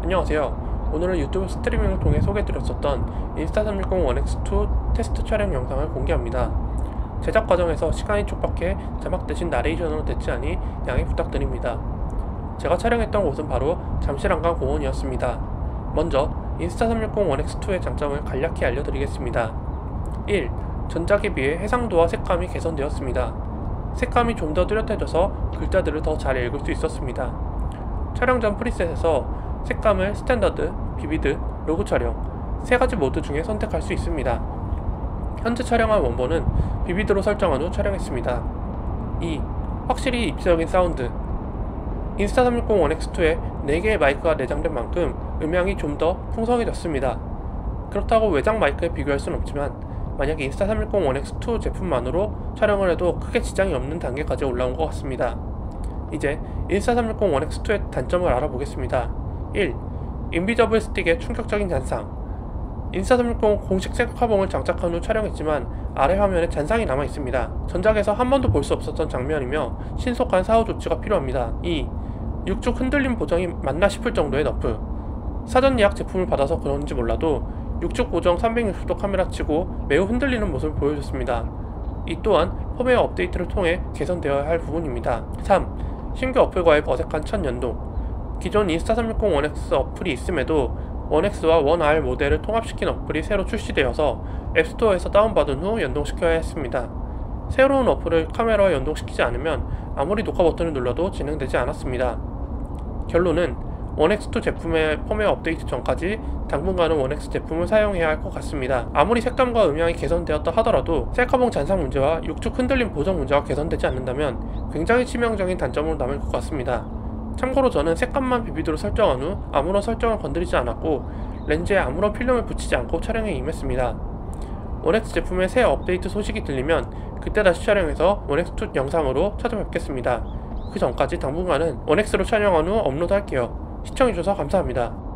안녕하세요. 오늘은 유튜브 스트리밍을 통해 소개드렸었던 인스타360 1X2 테스트 촬영 영상을 공개합니다. 제작 과정에서 시간이 촉박해 자막 대신 나레이션으로 대체하니 양해 부탁드립니다. 제가 촬영했던 곳은 바로 잠실한강 공원이었습니다. 먼저 인스타360 1X2의 장점을 간략히 알려드리겠습니다. 1. 전작에 비해 해상도와 색감이 개선되었습니다. 색감이 좀 더 뚜렷해져서 글자들을 더 잘 읽을 수 있었습니다. 촬영 전 프리셋에서 색감을 스탠더드, 비비드, 로그 촬영 세 가지 모드 중에 선택할 수 있습니다. 현재 촬영한 원본은 비비드로 설정한 후 촬영했습니다. 2. 확실히 입체적인 사운드. 인스타360 1X2에 4개의 마이크가 내장된 만큼 음향이 좀 더 풍성해졌습니다. 그렇다고 외장 마이크에 비교할 순 없지만 만약 인스타360 1X2 제품만으로 촬영을 해도 크게 지장이 없는 단계까지 올라온 것 같습니다. 이제 인스타360 1X2의 단점을 알아보겠습니다. 1. 인비저블 스틱의 충격적인 잔상. 인스타360 공식 셀카봉을 장착한 후 촬영했지만 아래 화면에 잔상이 남아있습니다. 전작에서 한 번도 볼 수 없었던 장면이며 신속한 사후 조치가 필요합니다. 2. 육축 흔들림 보정이 맞나 싶을 정도의 너프. 사전 예약 제품을 받아서 그런지 몰라도 육축 보정 360도 카메라 치고 매우 흔들리는 모습을 보여줬습니다. 이 또한 펌웨어 업데이트를 통해 개선되어야 할 부분입니다. 3. 신규 어플과의 어색한 첫 연동. 기존 인스타360 1X 어플이 있음에도 1X와 1R 모델을 통합시킨 어플이 새로 출시되어서 앱스토어에서 다운받은 후 연동시켜야 했습니다. 새로운 어플을 카메라와 연동시키지 않으면 아무리 녹화 버튼을 눌러도 진행되지 않았습니다. 결론은 1X2 제품의 펌웨어 업데이트 전까지 당분간은 1X 제품을 사용해야 할 것 같습니다. 아무리 색감과 음향이 개선되었다 하더라도 셀카봉 잔상 문제와 육축 흔들림 보정 문제가 개선되지 않는다면 굉장히 치명적인 단점으로 남을 것 같습니다. 참고로 저는 색감만 비비드로 설정한 후 아무런 설정을 건드리지 않았고 렌즈에 아무런 필름을 붙이지 않고 촬영에 임했습니다. 1X 제품의 새 업데이트 소식이 들리면 그때 다시 촬영해서 1X2 영상으로 찾아뵙겠습니다. 그 전까지 당분간은 1X로 촬영한 후 업로드할게요. 시청해주셔서 감사합니다.